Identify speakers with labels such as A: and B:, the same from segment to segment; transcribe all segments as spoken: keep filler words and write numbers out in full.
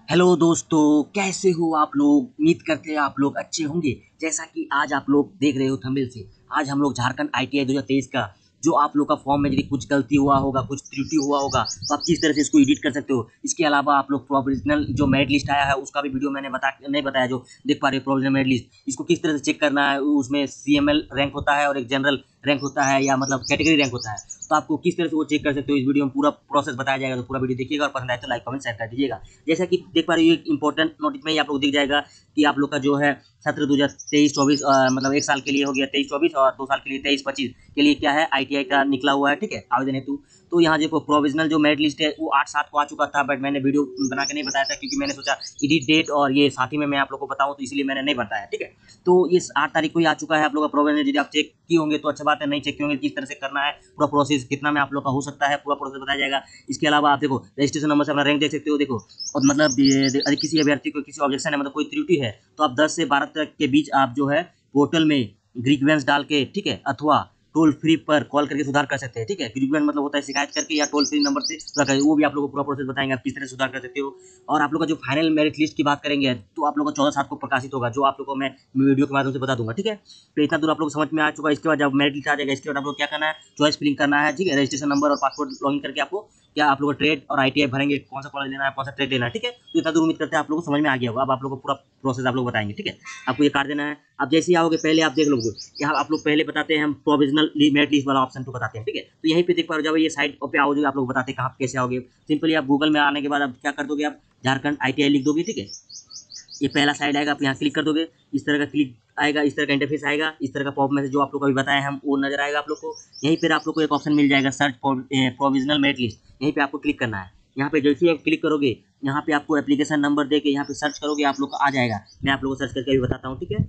A: Hello दोस्तों, कैसे हो आप लोग। उम्मीद करते हैं आप लोग अच्छे होंगे। जैसा कि आज आप लोग देख रहे हो थंबनेल से, आज हम लोग झारखंड आईटीआई दो हज़ार तेईस का जो आप लोग का फॉर्म में यदि कुछ गलती हुआ होगा, कुछ त्रुटि हुआ होगा, तो आप किस तरह से इसको एडिट कर सकते हो। इसके अलावा आप लोग प्रोविजनल जो मेरिट लिस्ट आया है उसका भी वीडियो मैंने बता नहीं बताया, जो देख पा रहे हो प्रोविजनल मेरिट लिस्ट, इसको किस तरह से चेक करना है। उसमें सीएमएल रैंक होता है और एक जनरल रैंक होता है, या मतलब कैटेगरी रैंक होता है। तो आपको किस तरह से वो चेक कर सकते हो, इस वीडियो में पूरा प्रोसेस बताया जाएगा। तो पूरा वीडियो देखिएगा और पसंद आए तो लाइक कमेंट शेयर कर दीजिएगा। जैसा कि देख पा रहे हो, एक इंपॉर्टेंट नोटिस में ही आप लोग दिख जाएगा कि आप लोग का जो है सत्र दो हजार तेईस चौबीस मतलब एक साल के लिए हो गया तेईस चौबीस, और दो साल के लिए तेईस पच्चीस के लिए क्या है आईटीआई का निकला हुआ है, ठीक है, आवेदन हेतु। तो यहाँ देखो प्रोविजनल जो मेरिट लिस्ट है वो आठ सात को आ चुका था, बट मैंने वीडियो बना के नहीं बताया था क्योंकि मैंने सोचा एडिट डेट और ये साथ ही में मैं आप लोग को बताऊँ, तो इसलिए मैंने नहीं बताया, ठीक है। तो ये आठ तारीख को ही आ चुका है आप लोग का प्रोविजनल। यदि आप चेक किए होंगे तो अच्छा बात है, नहीं चेक किए होंगे किस तरह से करना है, पूरा प्रोसेस कितना में आप लोग का हो सकता है, पूरा प्रोसेस बताया जाएगा। इसके अलावा आप देखो रजिस्ट्रेशन नंबर से अपना रैंक देख सकते हो। देखो और मतलब ये यदि किसी अभ्यर्थी को किसी ऑब्जेक्शन है, मतलब कोई त्रुटि है, तो आप दस से बारह तक के बीच आप जो है पोर्टल में ग्रीवेंस डाल के, ठीक है, अथवा टोल फ्री पर कॉल करके सुधार कर सकते हैं, ठीक है। ग्रीवेंस मतलब होता है शिकायत करके, या टोल फ्री नंबर से सुधार करके, वो भी आप लोगों को पूरा प्रोसेस बताएंगे आप किस तरह से सुधार कर सकते हो। और आप लोग का जो फाइनल मेरिट लिस्ट की बात करेंगे तो आप लोग का चौदह सात को प्रकाशित होगा, जो आप लोग को मैं वीडियो के माध्यम से बता दूंगा, ठीक है। तो इतना दूर आप लोग समझ में आ चुका है। इसके बाद जब मेरिट लिस्ट आ जाएगा, इसके बाद आप लोग क्या करना है, चॉइस फिलिंग करना है, ठीक है। रजिस्ट्रेशन नंबर और पासपोर्ट लॉगिन करके आपको क्या आप लोग ट्रेड और आईटीआई भरेंगे, कौन सा कॉलेज लेना है, कौन सा ट्रेड लेना है, ठीक है। तो इतना दूर उम्मीद करते हैं आप लोगों को समझ में आ गया होगा। अब आप लोगों को पूरा प्रोसेस आप लोग बताएंगे, ठीक है। आपको ये कार्ड देना है। अब जैसे ही आओगे पहले आप देख लोगे, यहाँ आप लोग पहले बताते हैं हम प्रोविजनल मेरिट लिस्ट वाला ऑप्शन तो बताते हैं, ठीक है। तो यहीं पे देख पा रहे हो, जब ये साइड पे आओगे आप लोग बताते हैं कहाँ कैसे आओगे। सिंपली आप गूगल में आने के बाद आप क्या कर दोगे, आप झारखंड आईटीआई लिख दोगे, ठीक है। ये पहला साइड आएगा, आप यहाँ क्लिक कर दोगे, इस तरह का क्लिक आएगा, इस तरह का इंटरफेस आएगा, इस तरह का पॉप मैसेज जो आप लोग को अभी बताया हम वो नजर आएगा आप लोग को। यहीं पर आप लोग को एक ऑप्शन मिल जाएगा सर्च प्रोविजनल मेरिट लिस्ट, यहीं पे आपको क्लिक करना है। यहाँ पे जैसे ही आप क्लिक करोगे, यहाँ पे आपको एप्लीकेशन नंबर दे के यहाँ पे सर्च करोगे, आप लोग को आ जाएगा। मैं आप लोग को सर्च करके अभी बताता हूँ, ठीक है।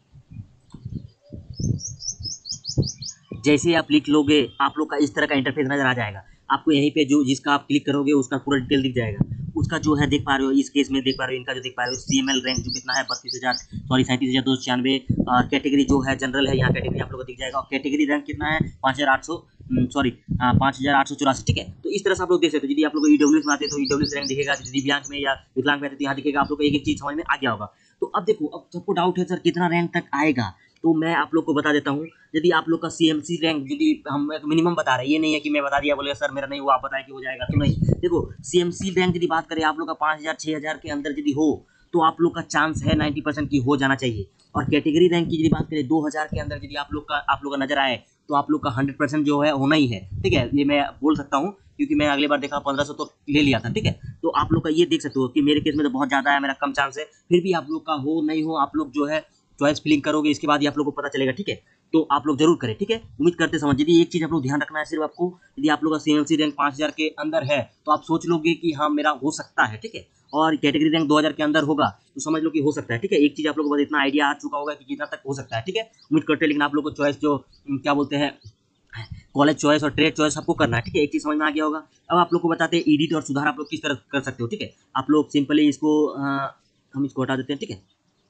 A: जैसे ही आप लिख लोगे, आप लोग का इस तरह का इंटरफेस नजर आ जाएगा आपको। यहीं पे जो जिसका आप क्लिक करोगे उसका पूरा डिटेल दिख जाएगा। उसका जो है देख पा रहे हो, इस केस में देख पा रहे हो, इनका जो देख पा रहे हो सीएमएल रैंक जो कितना है बत्तीस हजार सॉरी सैंतीस हजार दो सौ छियानवे। कैटेगरी जो है जनरल है, यहाँ कैटेगरी आप लोग को दिख जाएगा। और कैटेगरी रैंक कितना है, पाँच हजार आठ सौ सॉरी पाँच हजार आठ सौ चौरासी, ठीक है। तो इस तरह से आप लोग देख सकते हो। यदि आप लोग ईडब्ल्यू में आते तो ईडब्ल्यू रैंक दिखेगा, दिव्यांग में या विकलांग में आते तो यहाँ दिखेगा। आप लोग को एक एक चीज समझ में आ गया होगा। तो अब देखो, अब सबको डाउट है सर कितना रैंक तक आएगा, तो मैं आप लोग को बता देता हूँ। यदि आप लोग का सीएमसी रैंक यदि हम एक मिनिमम बता रहे हैं, ये नहीं है कि मैं बता दिया बोले सर मेरा नहीं हुआ आप बताएं कि हो जाएगा, तो नहीं। देखो सीएमसी रैंक यदि बात करें आप लोग का पाँच हजार छः हजार के अंदर यदि हो तो आप लोग का चांस है नाइन्टी परसेंट की हो जाना चाहिए। और कैटेगरी रैंक की यदि बात करें दो हजार के अंदर यदि आप लोग का आप लोग का नजर आए तो आप लोग का हंड्रेड परसेंट जो है होना ही है, ठीक है। ये मैं बोल सकता हूँ क्योंकि मैं अगली बार देखा पंद्रह सौ तो ले लिया था, ठीक है। तो आप लोग का ये देख सकते हो कि मेरे केस में तो बहुत ज्यादा है, मेरा कम चांस है। फिर भी आप लोग का हो नहीं हो, आप लोग जो है चॉइस फिलिंग करोगे, इसके बाद ही आप लोग को पता चलेगा, ठीक है। तो आप लोग जरूर करें, ठीक है। उम्मीद करते समझ। यदि एक चीज आप लोग ध्यान रखना है सिर्फ आपको, यदि आप लोग का सीएमसी रैंक पाँच हजार के अंदर है तो आप सोच लोगे कि हाँ मेरा हो सकता है, ठीक है। और कैटेगरी रैंक दो हजार के अंदर होगा तो समझ लो कि हो सकता है, ठीक है। एक चीज आप लोग को बस इतना आइडिया आ चुका होगा कि कितना तक हो सकता है, ठीक है। उम्मीद करते हैं, लेकिन आप लोग को चॉइस जो क्या बोलते हैं कॉलेज चॉइस और ट्रेड चॉइस आपको करना है, ठीक है। एक चीज समझ में आ गया होगा। अब आप लोग को बताते हैं एडिट और सुधार आप लोग किस तरह कर सकते हो, ठीक है। आप लोग सिंपली इसको आ, हम इसको हटा देते हैं, ठीक है।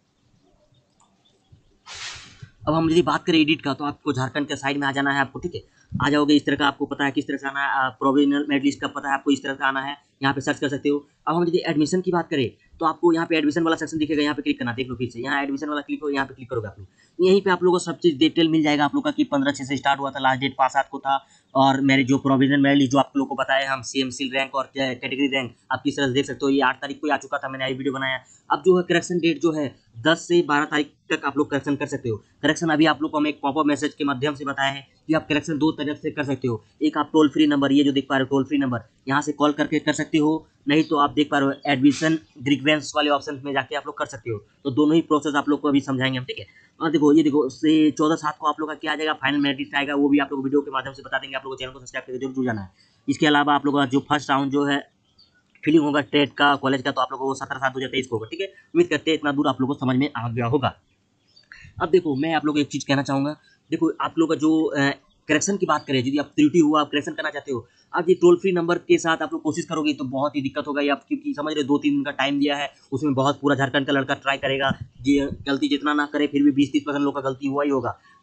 A: अब हम यदि बात करें एडिट का, तो आपको झारखंड के साइड में आ जाना है आपको, ठीक है। आ जाओगे, इस तरह का आपको पता है किस तरह से आना है। प्रोविजनल मेरिट लिस्ट का पता है आपको, इस तरह से आना है, यहाँ पे सर्च कर सकते हो। अब हम यदि एडमिशन की बात करें तो आपको यहाँ पे एडमिशन वाला सेक्शन दिखेगा, यहाँ पे क्लिक करना, देख लो फिर से यहाँ एडमिशन वाला क्लिक हो, यहाँ पे क्लिक करोगे आप लोग। यहीं पे आप लोगों को सब चीज डिटेल मिल जाएगा आप लोग का कि पंद्रह छः से स्टार्ट हुआ था, लास्ट डेट पाँच सात को था। और मेरे जो प्रोविजनल मेरिट लिस्ट जो आप लोग को बताया हम सीएमसी रैंक और कैटेगरी रैंक आप किस तरह से देख सकते हो, ये आठ तारीख को आ चुका था, मैंने आई वीडियो बनाया। अब जो है करेक्शन डेट जो है दस से बारह तारीख तक आप लोग करेक्शन कर सकते हो। करेक्शन अभी आप लोग को हम एक पॉपअप मैसेज के माध्यम से बताया है कि आप करेक्शन दो तरह से कर सकते हो। एक आप टोल फ्री नंबर, ये जो देख पा रहे हो टोल फ्री नंबर, यहाँ से कॉल करके कर सकते हो। नहीं तो आप देख पा रहे हो एडमिशन ग्रीवेंस वाले ऑप्शन में जाके आप लोग कर सकते हो। तो दोनों ही प्रोसेस आप लोग को अभी समझाएंगे हम, ठीक है। और देखो ये देखो से चौदह सात को आप लोग का क्या आ जाएगा, फाइनल मेरिट लिस्ट आएगा, वो भी आप लोग वीडियो के माध्यम से बता देंगे। आप लोग चैनल को सब्सक्राइब करके जरूर जुड़ जाना है। इसके अलावा आप लोग का जो फर्स्ट राउंड जो है फीलिंग होगा ट्रेड का कॉलेज का, तो आप लोगों को सत्रह सात दो हजार तेईस को होगा, ठीक है। उम्मीद करते हैं इतना दूर आप लोगों को समझ में आ गया होगा। अब देखो मैं आप लोग को एक चीज कहना चाहूंगा। देखो आप लोग का जो करेक्शन की बात करें, यदि आप त्रुटि हुआ आप करेक्शन करना चाहते हो, अब ये टोल फ्री नंबर के साथ आप लोग कोशिश करोगे तो बहुत ही दिक्कत होगा। आप क्योंकि समझ रहे दो तीन दिन का टाइम दिया है, उसमें बहुत पूरा झारखंड का लड़का ट्राई करेगा, गलती जितना ना करे फिर भी बीस तीस परसेंट लोग का गलती हुआ ही होगा।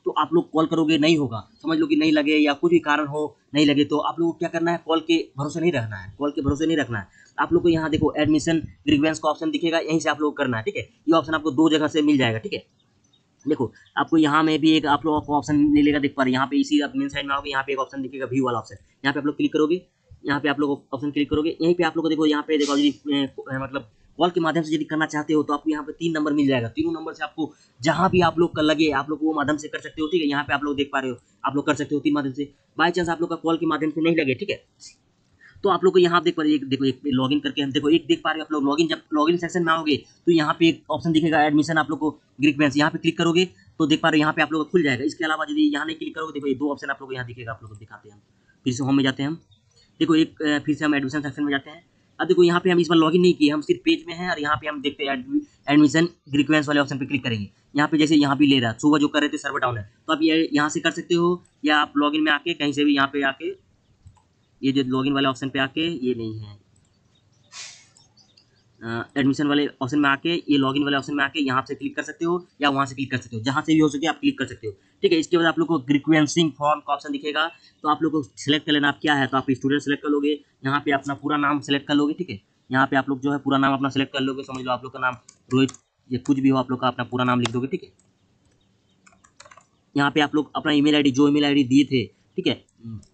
A: तो आप लोग कॉल करोगे नहीं होगा, समझ लो कि नहीं लगे या कुछ भी कारण हो नहीं लगे, तो आप लोग को क्या करना है, कॉल के भरोसे नहीं रहना है, कॉल के भरोसे नहीं रखना है। आप लोग को यहाँ देखो एडमिशन ग्रीवेंस का ऑप्शन दिखेगा, यहीं से आप लोग करना है, ठीक है। ये ऑप्शन आपको दो जगह से मिल जाएगा, ठीक है। देखो आपको यहाँ में भी एक आप लोग को ऑप्शन मिलेगा, देख पा रहे हैं यहाँ पे इसी मेन साइड में आओगे, यहाँ पे एक ऑप्शन दिखेगा व्यू वाला ऑप्शन, यहाँ पे आप लोग क्लिक करोगे, यहाँ पे आप लोग ऑप्शन क्लिक करोगे, यहीं पे आप लोग को देखो यहाँ पे देखो यदि मतलब कॉल के माध्यम से यदि करना चाहते हो तो आपको यहाँ पे तीन नंबर मिल जाएगा, तीनों नंबर से आपको जहाँ भी आप लोग का लगे आप लोग वो माध्यम से कर सकते हो, ठीक है। यहाँ पे आप लोग देख पा रहे हो आप लोग कर सकते हो तीन माध्यम से। बाई चांस आप लोग का कॉल के माध्यम से नहीं लगे, ठीक है, तो आप लोग को यहाँ देख पा रहे हैं, देखो एक लॉगिन करके हम देखो एक देख पा रहे हो आप लोग लॉगिन, जब लॉगिन सेक्शन में आओगे तो यहाँ पे एक ऑप्शन दिखेगा एडमिशन, आप लोग को ग्रीवेंस, यहाँ पे क्लिक करोगे तो देख पा रहे हो यहाँ पे आप लोग को खुल जाएगा। इसके अलावा यदि यहाँ नहीं क्लिक करोगे, देखो ये दो ऑप्शन आप लोग को यहाँ दिखेगा, आप लोग को दिखाते हैं हम, फिर से होम में जाते हैं हम, देखो एक फिर से हम एडमिशन सेक्शन में जाते हैं। अब देखो यहाँ पे हम इस बार लॉगिन नहीं किए, हम सिर्फ पेज में हैं और यहाँ पे हम देखते हैं एडमिशन ग्रीवेंस वाले ऑप्शन पे क्लिक करेंगे। यहाँ पे जैसे यहाँ भी ले रहा है, सुबह जो कर रहे थे सर्वर डाउन है, तो आप ये यहाँ से कर सकते हो या आप लॉगिन में आके कहीं से भी यहाँ पे आके ये जो लॉगिन वाले ऑप्शन पे आके, ये नहीं है एडमिशन वाले ऑप्शन में आके, ये लॉगिन वाले ऑप्शन में आके यहाँ से क्लिक कर सकते हो या वहाँ से क्लिक कर सकते हो, जहाँ से भी हो सके आप क्लिक कर सकते हो, ठीक है। इसके बाद आप लोग को ग्रीवेंसिंग फॉर्म का ऑप्शन दिखेगा, तो आप लोग को सिलेक्ट कर लेना आप क्या है, तो आप स्टूडेंट सेलेक्ट कर लोगे, यहाँ पे अपना पूरा नाम सेलेक्ट कर लोगे, ठीक है। यहाँ पे आप लोग जो है पूरा नाम अपना सेलेक्ट कर लोगे, समझ लो आप लोग का नाम रोहित या कुछ भी हो, आप लोग का अपना पूरा नाम लिख दोगे, ठीक है। यहाँ पे आप लोग अपना ईमेल आईडी जो ईमेल आईडी दिए थे, ठीक है,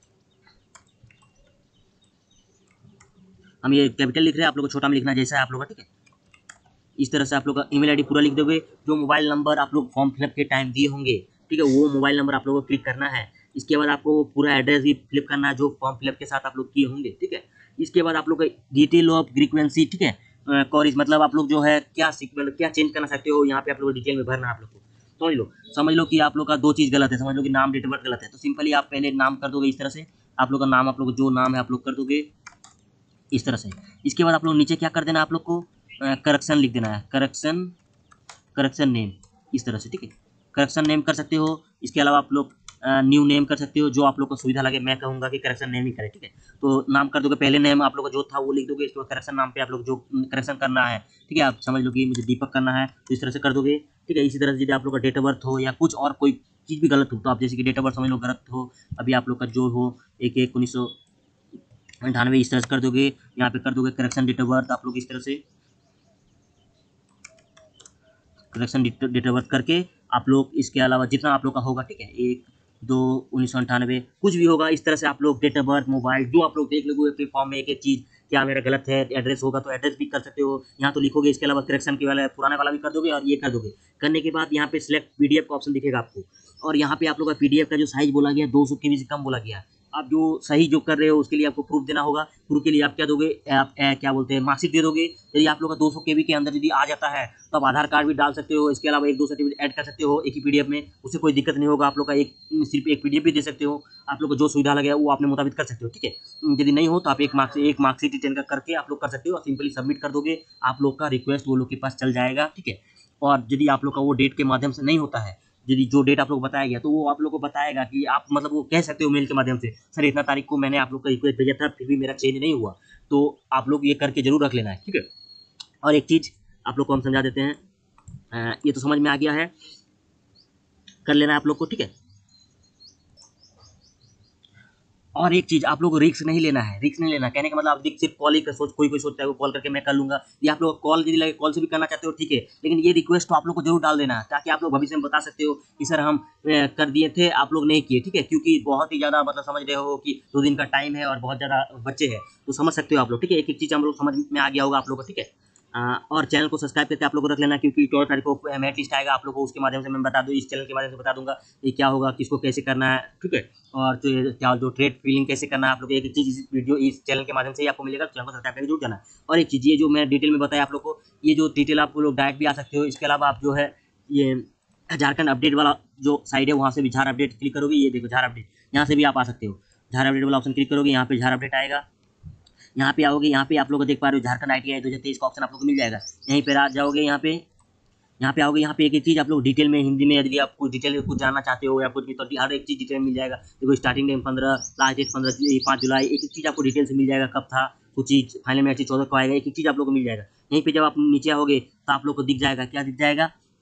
A: हम ये कैपिटल लिख रहे हैं, आप लोग को छोटा में लिखना जैसा है आप लोग का, ठीक है। इस तरह से आप लोग का ईमेल आईडी पूरा लिख दोगे, जो मोबाइल नंबर आप लोग फॉर्म फिलअप के टाइम दिए होंगे, ठीक है, वो मोबाइल नंबर आप लोगों को क्लिक करना है। इसके बाद आपको पूरा एड्रेस भी फिलअप करना है जो फॉर्म फिलअप के साथ आप लोग किए होंगे, ठीक है। इसके बाद आप लोग का डिटेल ऑफ ग्रीवेंसी, ठीक है, कॉरेज मतलब आप लोग जो है क्या मतलब क्या चेंज करना चाहते हो, यहाँ पे आप लोग डिटेल में भरना है आप लोग को। समझ लो समझ लो कि आप लोग का दो चीज़ गलत है, समझ लो कि नाम डेट ऑफ बर्थ गलत है, तो सिंपली आप पहले नाम कर दोगे इस तरह से, आप लोग का नाम आप लोग जो नाम है आप लोग कर दोगे इस तरह से। इसके बाद आप लोग नीचे क्या कर देना, आप लोग को करेक्शन लिख देना है, करेक्शन करेक्शन नेम इस तरह से, ठीक है, करेक्शन नेम कर सकते हो। इसके अलावा आप लोग न्यू नेम कर सकते हो, जो आप लोग को सुविधा लगे, मैं कहूँगा कि करेक्शन नेम ही करें, ठीक है। तो नाम कर दोगे, पहले नेम आप लोग का जो था वो लिख दोगे, इसके बाद करेक्शन नाम पे आप लोग जो करेक्शन करना है, ठीक है, आप समझ लो कि मुझे दीपक करना है तो इस तरह से कर दोगे, ठीक है। इसी तरह से यदि आप लोग का डेट ऑफ बर्थ हो या कुछ और कोई चीज़ भी गलत हो, तो आप जैसे कि डेट ऑफ बर्थ समझ लो गलत हो, अभी आप लोग का जो हो एक एक उन्नीस सौ अंठानवे इस तरह से कर दोगे, यहाँ पे कर दोगे करेक्शन डेट ऑफ बर्थ आप लोग इस तरह से करेक्शन डेट ऑफ बर्थ करके आप लोग, इसके अलावा जितना आप लोग का होगा, ठीक है, एक दो उन्नीस सौ अंठानवे कुछ भी होगा, इस तरह से आप लोग डेट ऑफ बर्थ मोबाइल जो आप लोग देख लोगे अपने फॉर्म में एक एक चीज़, क्या मेरा गलत है, एड्रेस होगा तो एड्रेस भी कर सकते हो, यहाँ तो लिखोगे। इसके अलावा करेक्शन के वाला पुराने वाला भी कर दोगे और ये कर दोगे। करने के बाद यहाँ पे सिलेक्ट पीडीएफ का ऑप्शन दिखेगा आपको, और यहाँ पे आप लोग का पीडीएफ का जो साइज बोला गया दो सौ के बी से कम बोला गया, आप जो सही जो कर रहे हो उसके लिए आपको प्रूफ देना होगा। प्रूफ के लिए आप क्या दोगे, आप ए, क्या बोलते हैं मार्कशीट दे दोगे। यदि आप लोग का दो सौ के बी के अंदर यदि आ जाता है तो आप आधार कार्ड भी डाल सकते हो, इसके अलावा एक दो सर्टिफिकेट ऐड कर सकते हो एक ही पीडीएफ में, उससे कोई दिक्कत नहीं होगा। आप लोग का एक सिर्फ एक पीडीएफ भी दे सकते हो, आप लोग को जो सुविधा लगे वो अपने मुताबिक कर सकते हो, ठीक है। यदि नहीं हो तो आप एक मार्क्स एक मार्कशीट रिटर्न का करके आप लोग कर सकते हो और सिंपली सबमिट कर दोगे, आप लोग का रिक्वेस्ट वो लोग के पास चल जाएगा, ठीक है। और यदि आप लोग का वो डेट के माध्यम से नहीं होता है, यदि जो डेट आप लोग को बताया गया तो वो आप लोग को बताएगा कि आप मतलब वो कह सकते हो मेल के माध्यम से, सर इतना तारीख को मैंने आप लोग का रिक्वेस्ट भेजा था फिर भी मेरा चेंज नहीं हुआ, तो आप लोग ये करके जरूर रख लेना है, ठीक है। और एक चीज़ आप लोग को हम समझा देते हैं, आ, ये तो समझ में आ गया है, कर लेना है आप लोग को, ठीक है। और एक चीज़ आप लोग को रिस्क नहीं लेना है, रिस्क नहीं लेना कहने का मतलब आप देख सिर्फ कॉल ही कर सोच कोई कोई सोचता है वो कॉल करके मैं कर लूँगा, या आप लोग कॉल यदि लगे कॉल से भी करना चाहते हो ठीक है, लेकिन ये रिक्वेस्ट तो आप लोग को जरूर डाल देना है ताकि आप लोग भविष्य में बता सकते हो कि सर हम कर दिए थे आप लोग नहीं किए, ठीक है। क्योंकि बहुत ही ज़्यादा मतलब समझ रहे हो कि दो दिन का टाइम है और बहुत ज़्यादा बच्चे हैं, तो समझ सकते हो आप लोग, ठीक है। एक एक चीज़ हम लोग समझ में आ गया होगा आप लोग को, ठीक है। आ, और चैनल को सब्सक्राइब करके आप लोग को रख लेना, क्योंकि चौदह तारीख को मेरिट लिस्ट आएगा आप लोग को, उसके माध्यम से मैं बता दूँ, इस चैनल के माध्यम से बता दूंगा ये क्या होगा, किसको कैसे करना है, ठीक है। और जो क्या जो ट्रेड फीलिंग कैसे करना है आप लोग, एक चीज़ इस वीडियो इस चैनल के माध्यम से ही आपको मिलेगा, चैनल को सब्सक्राइब करके जुड़ जाना। और एक चीज़ ये जो मैं डिटेल में बताया आप लोग को, ये जो डिटेल आप लोग डायरेक्ट भी आ सकते हो, इसके अलावा आप जो है ये झारखंड अपडेट वाला जो साइड है वहाँ से भी झार अपडेट क्लिक करोगे, ये देखो झार अपडेट, यहाँ से भी आप आ सकते हो। झार अपडेट वाला ऑप्शन क्लिक करोगे, यहाँ पे झार अपडेट आएगा, यहाँ पे आओगे, यहाँ पे आप लोग को देख पा रहे हो झारखंड आई टी आई दो हज़ार तेईस का ऑप्शन आप लोग को मिल जाएगा। यहीं पे आ जाओगे, यहाँ पे यहाँ पे आओगे, यहाँ पे एक एक चीज़ आप लोग डिटेल में हिंदी में यदि आप कुछ डिटेल कुछ जानना चाहते हो या कुछ भी, तो हर एक चीज़ डिटेल में मिल जाएगा। देखो स्टार्टिंग टाइम पंद्रह, लास्ट डेट पंद्रह पाँच जुलाई, एक एक चीज़ आपको डिटेल से मिल जाएगा, कब था कुछ चीज़, फाइनल में चौदह को आएगा, एक एक चीज़ आप लोग को मिल जाएगा। यहीं पे जब आप नीचे आओगे तो आप लोग को दिख जाएगा, क्या दिख जाएगा,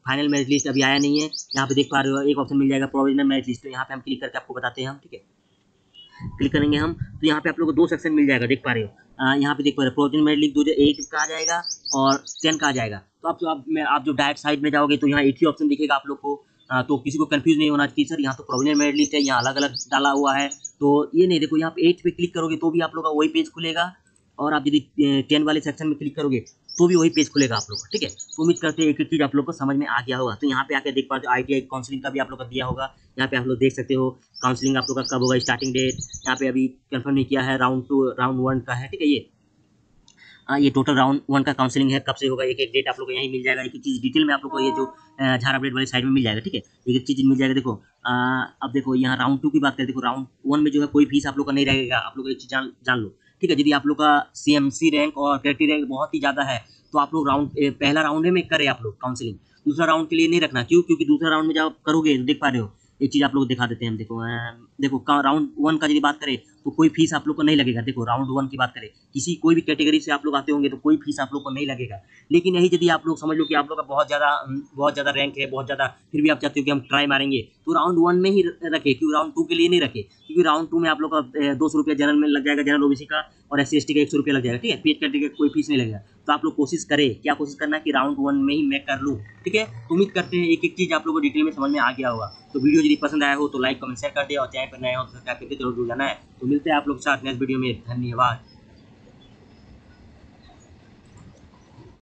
A: फाइनल मेरिट लिस्ट अभी आया नहीं है। यहाँ पे देख पा रहे हो एक ऑप्शन मिल जाएगा प्रोविजनल मेरिट लिस्ट, तो यहाँ पे हम क्लिक करके आपको बताते हैं हम, ठीक है। क्लिक करेंगे हम तो यहाँ पे आप लोगों को दो सेक्शन मिल जाएगा, देख पा रहे हो। आ, यहाँ पे देख पा रहे हो प्रोविजनल मेरिट लिस्ट दो हज़ार एट का आ जाएगा और टेन का आ जाएगा। तो आप जो आप, मैं आप जो डायरेक्ट साइड में जाओगे तो यहाँ एक ही ऑप्शन दिखेगा आप लोग को। आ, तो किसी को कंफ्यूज नहीं होना चाहिए सर यहाँ तो प्रोविजनल मेरिट लिस्ट है, यहाँ अलग अलग डाला हुआ है, तो ये नहीं। देखो यहाँ पे एट पे क्लिक करोगे तो भी आप लोग का वही पेज खुलेगा, और आप यदि टेन वाले सेक्शन में क्लिक करोगे तो भी वही पेज खुलेगा आप लोग का, ठीक है। तो उम्मीद करते हैं एक एक चीज़ आप लोग को समझ में आ गया होगा। तो यहाँ पे आके देख पाते हो आई टी आई काउंसलिंग का भी आप लोग का दिया होगा। यहाँ पे आप लोग देख सकते हो काउंसलिंग आप लोग का कब होगा, स्टार्टिंग डेट यहाँ पे अभी कंफर्म नहीं किया है, राउंड टू राउंड वन का है, ठीक है। ये हाँ ये टोटल राउंड वन का काउंसलिंग है, कब से होगा एक एक डेट आप लोग को यहीं मिल जाएगा। एक एक चीज़ डिटेल में आप लोग को ये जो झार अपडेट वाली साइड में मिल जाएगा, ठीक है। एक एक चीज़ मिल जाएगा। देखो आ, अब देखो यहाँ राउंड टू की बात करें, देखो राउंड वन में जो है कोई फीस आप लोग का नहीं रहेगा, आप लोग एक चीज़ जान जान लो, ठीक है। यदि आप लोग का सी एम सी रैंक और क्रेडिट रैंक बहुत ही ज़्यादा है तो आप लोग राउंड पहला राउंड में करें आप लोग काउंसलिंग, दूसरा राउंड के लिए नहीं रखना। क्यों? क्योंकि दूसरा राउंड में जब आप करोगे तो देख पा रहे हो एक चीज़ आप लोग को दिखा देते हैं हम। देखो अ, देखो राउंड वन का यदि बात करें तो कोई फीस आप लोग को नहीं लगेगा। देखो राउंड वन की बात करें, किसी कोई भी कैटेगरी से आप लोग आते होंगे तो कोई फीस आप लोग को नहीं लगेगा। लेकिन यही यदि आप लोग समझ लो कि आप लोग का बहुत ज़्यादा बहुत ज़्यादा रैंक है, बहुत ज़्यादा, फिर भी आप चाहते हो कि हम ट्राई मारेंगे, तो राउंड वन में ही रखे, क्योंकि राउंड टू के लिए नहीं रखे। क्योंकि राउंड टू में आप लोग का दो सौ रुपया जनरल में लग जाएगा, जनरल ओबीसी का, और एस सी एस टी का एक सौ रुपया लग जाएगा, ठीक है। पेड कैटेगरी का कोई फीस नहीं लगेगा। तो आप लोग कोशिश करें, क्या कोशिश करना है कि राउंड वन में ही मैं कर लूँ, ठीक है। तो उम्मीद करते हैं एक एक चीज़ आप लोग को डिटेल में समझ में आ गया होगा। तो वीडियो यदि पसंद आया हो तो लाइक कमेंट शेयर कर दिया, और चैनल पर नए हो तो सब्सक्राइब करके जरूर जुड़ जाना है। तो मिलते हैं आप लोग के साथ नेक्स्ट वीडियो में। धन्यवाद।